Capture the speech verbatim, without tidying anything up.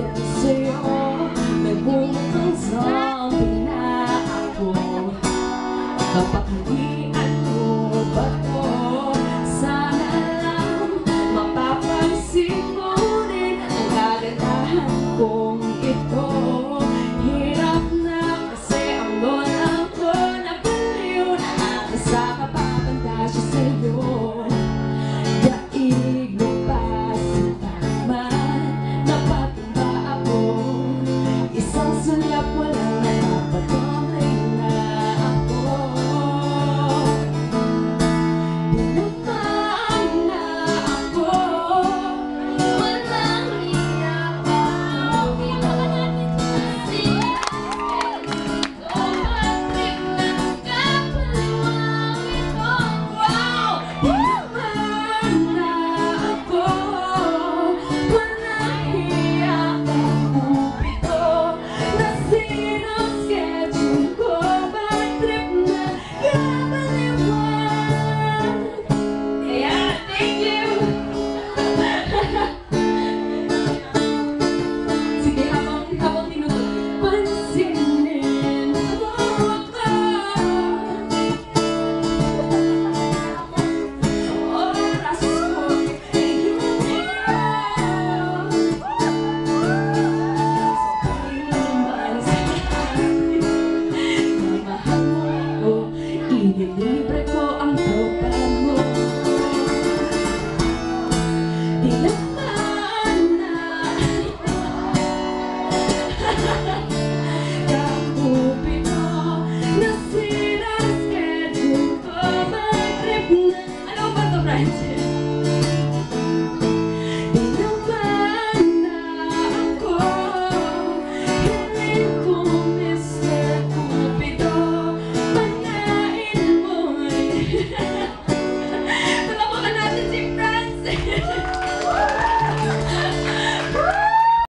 sa'yo, nagbumukang zombie na ako. Kapag hindi ano ba to, sana lang mapapansin mo rin ang kagandahan kong ito. Hirap na kasi ang lola ko nabaliw na akasa kapapanda siya sa'yo. Daig mo pa si Tinamaan, napatumba ako. Isang sulyap walang napapatuloy na ako. Tinamaan na ako, walang iyak ako. Tumatik ng kapaliwang ito. Wow! Tinamaan na ako, walang iyak ako. Ito nasira ang schedule ko, bad trip na kabaliwan. Ayan, thank you! Sige, habang, habang tinutuloy, pansinin mo ako. Oras ko'y iyong sabay naman sa akin. Mamahal mo ako, inilibre ko ang tropa mo. Tinamaan na Kakupito, nasira ang schedule ko, bad trip na. Ano ba to, friends?